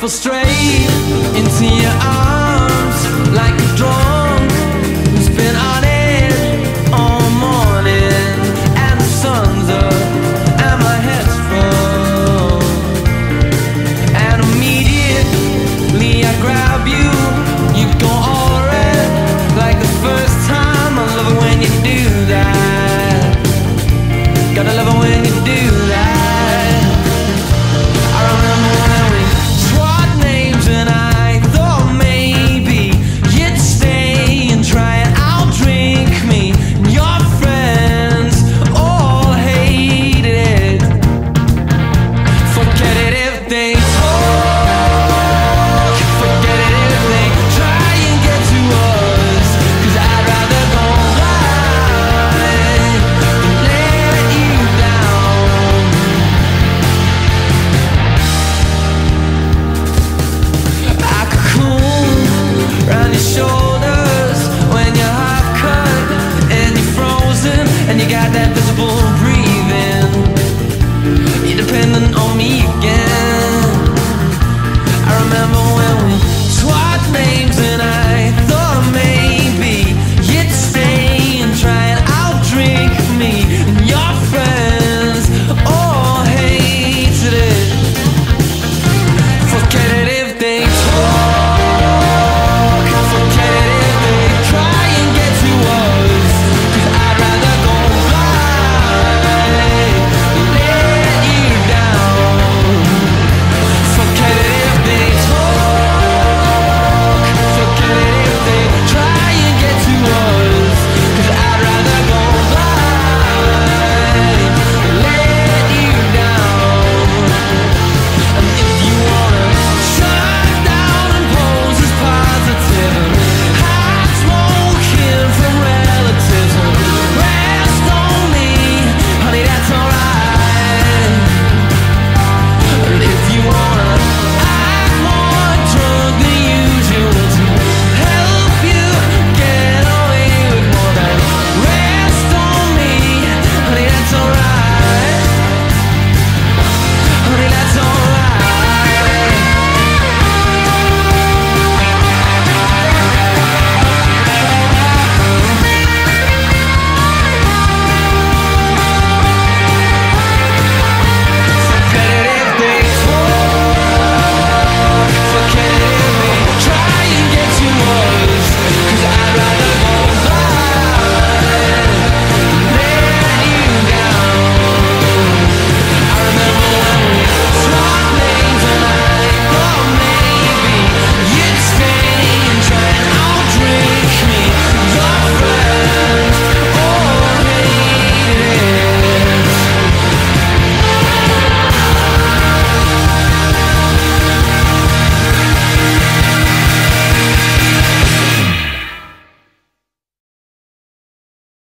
straight into your arms like a drunk who's been on it all morning, and the sun's up and my head's full, and immediately I grab you, you go all red like the first time. I love it when you do that, gotta love it when you do that. I remember when we swap names and I thought maybe you'd stay and try and outdrink me. And your friends all hated it. Forget it if they talk, forget it if they try and get to us, 'cause I'd rather go blind than let you down. I cocoon round your shoulders when you're half cut and you're frozen and you got that visible